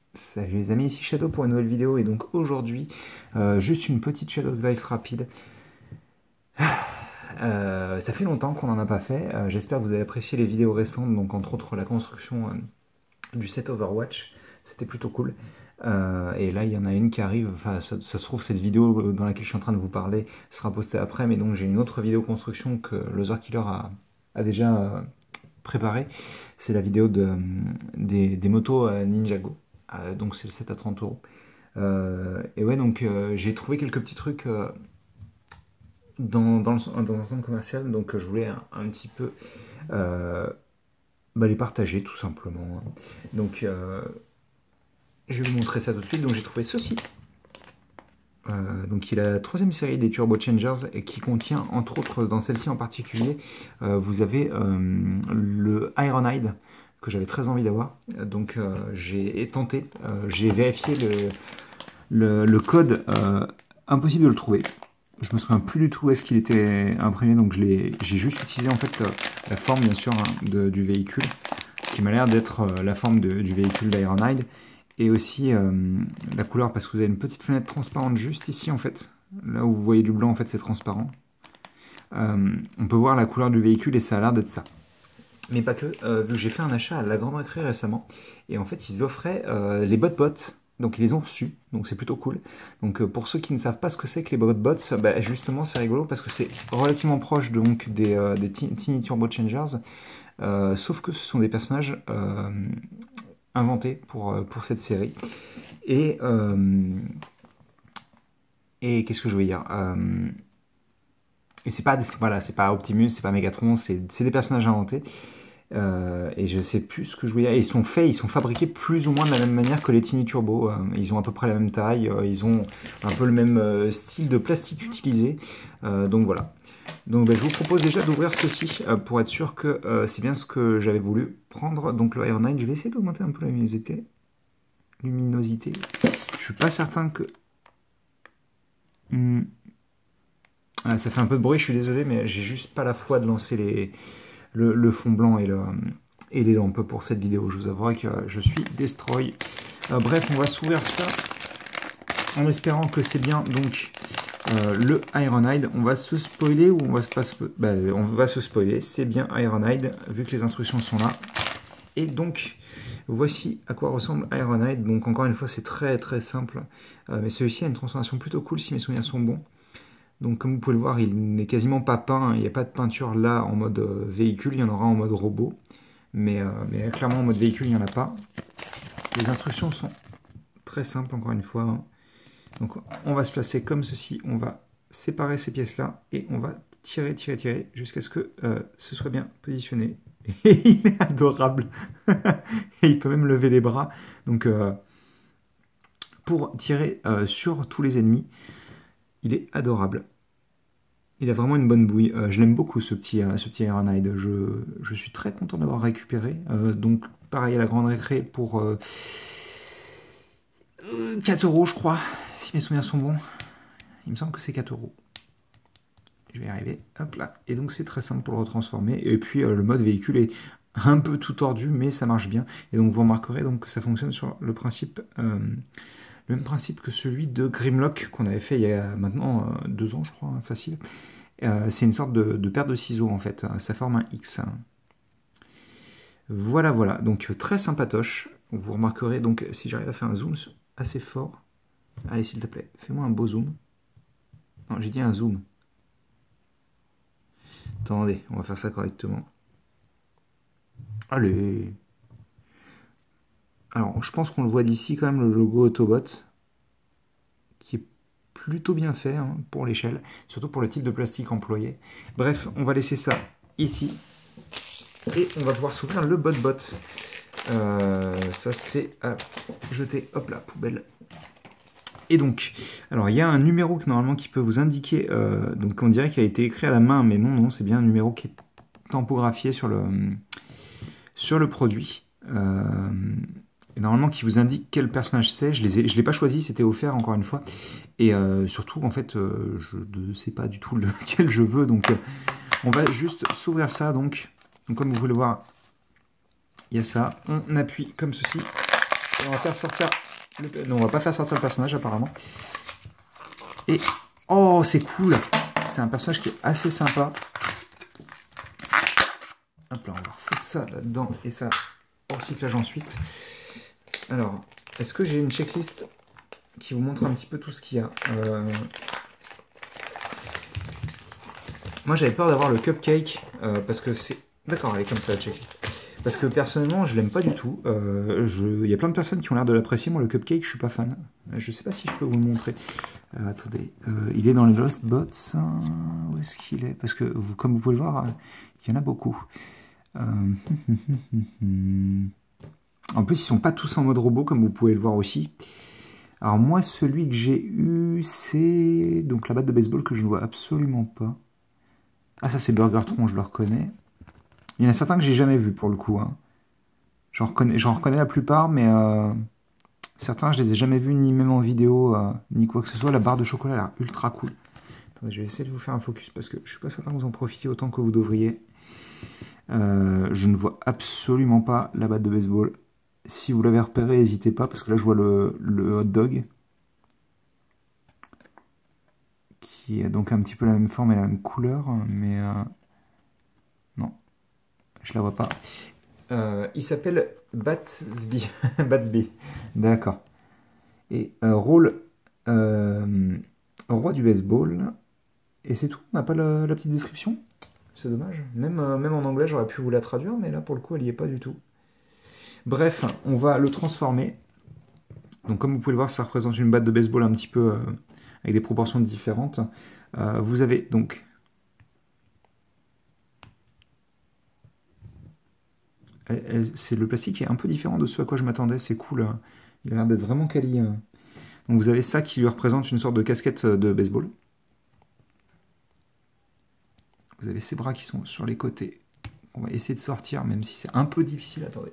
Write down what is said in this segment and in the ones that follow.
Salut les amis, ici Shadow pour une nouvelle vidéo et donc aujourd'hui, juste une petite Shadows Life rapide. Ça fait longtemps qu'on n'en a pas fait, j'espère que vous avez apprécié les vidéos récentes, donc entre autres la construction du set Overwatch, c'était plutôt cool. Et là il y en a une qui arrive, enfin ça se trouve cette vidéo dans laquelle je suis en train de vous parler sera postée après, mais donc j'ai une autre vidéo construction que Loser Killer a déjà préparée, c'est la vidéo des motos Ninjago. Donc c'est le 7 à 30 euros. Et ouais, donc j'ai trouvé quelques petits trucs dans un centre commercial, donc je voulais un petit peu les partager tout simplement. Donc je vais vous montrer ça tout de suite. Donc j'ai trouvé ceci. Donc il a la troisième série des Turbo Changers et qui contient entre autres dans celle-ci en particulier vous avez le Ironhide que j'avais très envie d'avoir, donc j'ai tenté, j'ai vérifié le code, impossible de le trouver, je me souviens plus du tout où est-ce qu'il était imprimé, donc j'ai juste utilisé en fait la forme bien sûr du véhicule qui m'a l'air d'être la forme du véhicule d'Ironhide. Et aussi la couleur, parce que vous avez une petite fenêtre transparente juste ici en fait. Là où vous voyez du blanc en fait c'est transparent. On peut voir la couleur du véhicule et ça a l'air d'être ça. Mais pas que, vu que j'ai fait un achat à la Grande Récré récemment. Et en fait ils offraient les bot-bots. Donc ils les ont reçus, donc c'est plutôt cool. Donc pour ceux qui ne savent pas ce que c'est que les bot-bots, justement c'est rigolo parce que c'est relativement proche donc des Tiny Turbo Changers. Sauf que ce sont des personnages inventé pour cette série. Et qu'est-ce que je veux dire et c'est pas, voilà, c'est pas Optimus, c'est pas Megatron, c'est des personnages inventés. Et je sais plus ce que je voulais dire. Et ils sont fabriqués plus ou moins de la même manière que les Tiny Turbo. Ils ont à peu près la même taille, ils ont un peu le même style de plastique utilisé. Donc voilà. Donc je vous propose déjà d'ouvrir ceci pour être sûr que c'est bien ce que j'avais voulu prendre. Donc le Iron 9, je vais essayer d'augmenter un peu la luminosité. Je suis pas certain que... ça fait un peu de bruit, je suis désolé, mais j'ai juste pas la foi de lancer le fond blanc et les lampes pour cette vidéo. Je vous avouerai que je suis destroy. Bref, on va s'ouvrir ça en espérant que c'est bien donc le Ironhide. On va se spoiler ou on va pas on va se spoiler. C'est bien Ironhide vu que les instructions sont là. Et donc voici à quoi ressemble Ironhide. Donc encore une fois c'est très très simple, mais celui-ci a une transformation plutôt cool si mes souvenirs sont bons. Donc comme vous pouvez le voir, il n'est quasiment pas peint, il n'y a pas de peinture là en mode véhicule, il y en aura en mode robot, mais clairement en mode véhicule il n'y en a pas. Les instructions sont très simples encore une fois. Donc on va se placer comme ceci, on va séparer ces pièces là et on va tirer jusqu'à ce que ce soit bien positionné. Et il est adorable. Et il peut même lever les bras. Donc pour tirer sur tous les ennemis, il est adorable. Il a vraiment une bonne bouille. Je l'aime beaucoup ce petit Ironhide. Je suis très content d'avoir récupéré. Donc pareil à la Grande Récré pour 4 euros je crois. Si mes souvenirs sont bons. Il me semble que c'est 4 euros. Je vais y arriver. Hop là. Et donc c'est très simple pour le retransformer. Et puis le mode véhicule est un peu tout tordu, mais ça marche bien. Et donc vous remarquerez donc que ça fonctionne sur le principe, le même principe que celui de Grimlock qu'on avait fait il y a maintenant 2 ans, je crois, hein, facile. C'est une sorte de paire de ciseaux en fait. Ça forme un X. Voilà, voilà. Donc très sympatoche. Vous remarquerez donc si j'arrive à faire un zoom assez fort. Allez, s'il te plaît, fais-moi un beau zoom. Non, j'ai dit un zoom. Attendez, on va faire ça correctement. Allez. Alors, je pense qu'on le voit d'ici quand même, le logo Autobot, qui est plutôt bien fait hein, pour l'échelle, surtout pour le type de plastique employé. Bref, on va laisser ça ici. Et on va pouvoir s'ouvrir le bot-bot. Ça, c'est à jeter, hop là, poubelle. Et donc, alors il y a un numéro normalement qui peut vous indiquer, donc on dirait qu'il a été écrit à la main, mais non, c'est bien un numéro qui est tampographié sur le produit. Et normalement qui vous indique quel personnage c'est. Je l'ai pas choisi, c'était offert encore une fois. Et surtout, en fait, je ne sais pas du tout lequel je veux, donc on va juste s'ouvrir ça. Donc comme vous pouvez le voir, il y a ça. On appuie comme ceci. Et on va faire sortir... Non, on va pas faire sortir le personnage apparemment. Et... Oh, c'est cool. C'est un personnage qui est assez sympa. Hop là, on va refoutre ça là-dedans et ça au recyclage ensuite. Alors, est-ce que j'ai une checklist qui vous montre un petit peu tout ce qu'il y a? Moi, j'avais peur d'avoir le cupcake parce que c'est... D'accord, elle est comme ça, la checklist. Parce que personnellement, je l'aime pas du tout. Il y a plein de personnes qui ont l'air de l'apprécier. Moi, le cupcake, je suis pas fan. Je sais pas si je peux vous le montrer. Attendez, il est dans les Lost Bots. Où est-ce qu'il est? Parce que, comme vous pouvez le voir, il y en a beaucoup. En plus, ils sont pas tous en mode robot, comme vous pouvez le voir aussi. Alors moi, celui que j'ai eu, c'est donc la batte de baseball que je ne vois absolument pas. Ah, ça c'est Burgertron, je le reconnais. Il y en a certains que j'ai jamais vus pour le coup. Hein. J'en reconnais la plupart, mais certains je les ai jamais vus, ni même en vidéo, ni quoi que ce soit. La barre de chocolat a l'air ultra cool. Attendez, je vais essayer de vous faire un focus parce que je suis pas certain que vous en profitiez autant que vous devriez. Je ne vois absolument pas la batte de baseball. Si vous l'avez repéré, n'hésitez pas, parce que là je vois le hot dog. Qui a donc un petit peu la même forme et la même couleur, mais non, je la vois pas. Il s'appelle Batsby. Batsby, d'accord. Et rôle roi du baseball. Et c'est tout, on n'a pas la petite description. C'est dommage. Même en anglais, j'aurais pu vous la traduire, mais là, pour le coup, elle n'y est pas du tout. Bref, on va le transformer. Donc, comme vous pouvez le voir, ça représente une batte de baseball un petit peu avec des proportions différentes. Vous avez donc... Le plastique est un peu différent de ce à quoi je m'attendais, c'est cool. Il a l'air d'être vraiment quali. Donc vous avez ça qui lui représente une sorte de casquette de baseball. Vous avez ses bras qui sont sur les côtés. On va essayer de sortir, même si c'est un peu difficile. Attendez.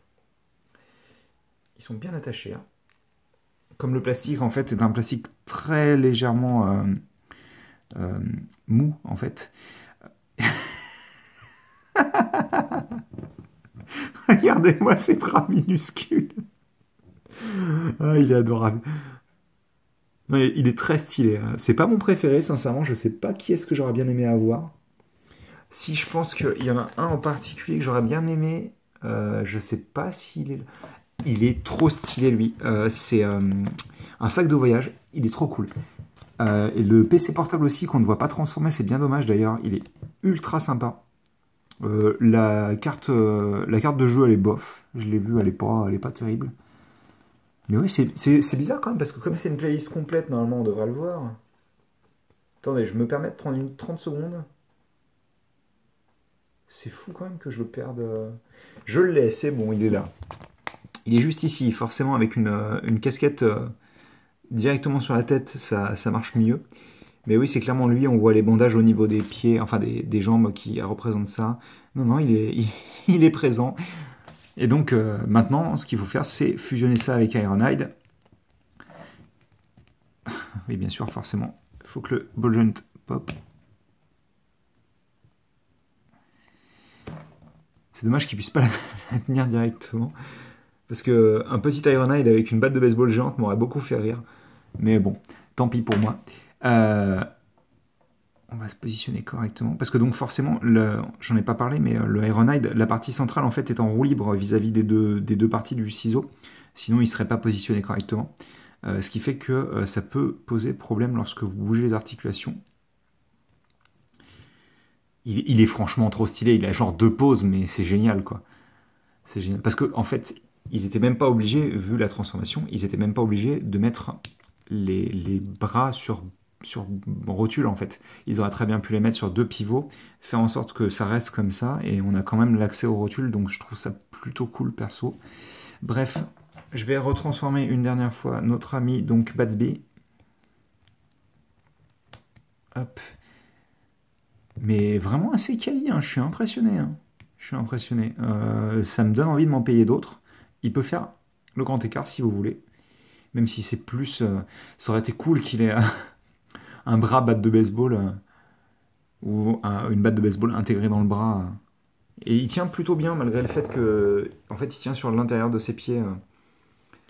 Ils sont bien attachés. Hein. Comme le plastique, en fait, est un plastique très légèrement mou, en fait. Regardez-moi ces bras minuscules. Ah, il est adorable. Non, il est très stylé. Hein. C'est pas mon préféré, sincèrement. Je sais pas qui est-ce que j'aurais bien aimé avoir. Si je pense qu'il y en a un en particulier que j'aurais bien aimé, je sais pas s'il est... Il est trop stylé, lui. C'est un sac de voyage. Il est trop cool. Et le PC portable aussi, qu'on ne voit pas transformer, c'est bien dommage d'ailleurs. Il est ultra sympa. La carte de jeu, elle est bof. Je l'ai vue, elle est pas terrible. Mais oui, c'est bizarre quand même, parce que comme c'est une playlist complète, normalement, on devrait le voir. Attendez, je me permets de prendre une 30 secondes. C'est fou quand même que je le perde. Je l'ai, c'est bon, il est là. Il est juste ici, forcément avec une casquette directement sur la tête, ça marche mieux. Mais oui, c'est clairement lui, on voit les bandages au niveau des pieds, enfin des jambes qui représentent ça. Non, non, il est présent. Et donc maintenant, ce qu'il faut faire, c'est fusionner ça avec Ironhide. Oui, bien sûr, forcément. Il faut que le ball joint pop. C'est dommage qu'il puisse pas la tenir directement. Parce que un petit Ironhide avec une batte de baseball géante m'aurait beaucoup fait rire. Mais bon, tant pis pour moi. On va se positionner correctement. Parce que donc forcément, j'en ai pas parlé, mais le Ironhide, la partie centrale en fait est en roue libre vis-à-vis des deux parties du ciseau. Sinon, il ne serait pas positionné correctement. Ce qui fait que ça peut poser problème lorsque vous bougez les articulations. Il est franchement trop stylé. Il a genre 2 poses, mais c'est génial, quoi. C'est génial. Parce que en fait, ils étaient même pas obligés, vu la transformation, ils étaient même pas obligés de mettre les bras sur rotule, en fait. Ils auraient très bien pu les mettre sur 2 pivots, faire en sorte que ça reste comme ça, et on a quand même l'accès aux rotules, donc je trouve ça plutôt cool, perso. Bref, je vais retransformer une dernière fois notre ami, donc Batsby. Hop. Mais vraiment assez quali, hein. Je suis impressionné. Hein. Je suis impressionné. Ça me donne envie de m'en payer d'autres. Il peut faire le grand écart si vous voulez. Même si c'est plus... ça aurait été cool qu'il ait un bras batte de baseball ou une batte de baseball intégrée dans le bras. Et il tient plutôt bien malgré le fait que... En fait, il tient sur l'intérieur de ses pieds.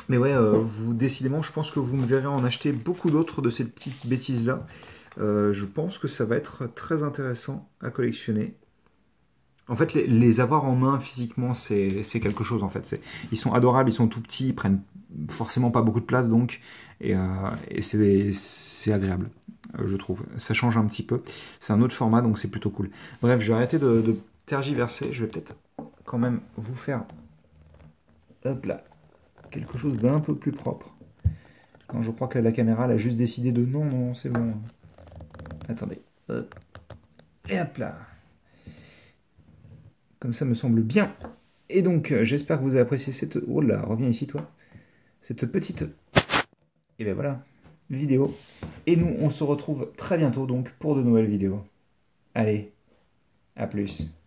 Mais ouais, vous décidément, je pense que vous me verrez en acheter beaucoup d'autres de ces petites bêtises-là. Je pense que ça va être très intéressant à collectionner. En fait, les avoir en main physiquement, c'est quelque chose en fait. Ils sont adorables, ils sont tout petits, ils prennent forcément pas beaucoup de place donc, et c'est agréable, je trouve. Ça change un petit peu. C'est un autre format donc c'est plutôt cool. Bref, je vais arrêter de tergiverser. Je vais peut-être quand même vous faire, hop là, quelque chose d'un peu plus propre. Non, je crois que la caméra elle a juste décidé de non, non, c'est bon. Attendez. Hop. Et hop là. Comme ça me semble bien. Et donc, j'espère que vous avez apprécié cette... Oh là, reviens ici, toi. Cette petite... Et ben voilà, vidéo. Et nous, on se retrouve très bientôt, donc, pour de nouvelles vidéos. Allez, à plus.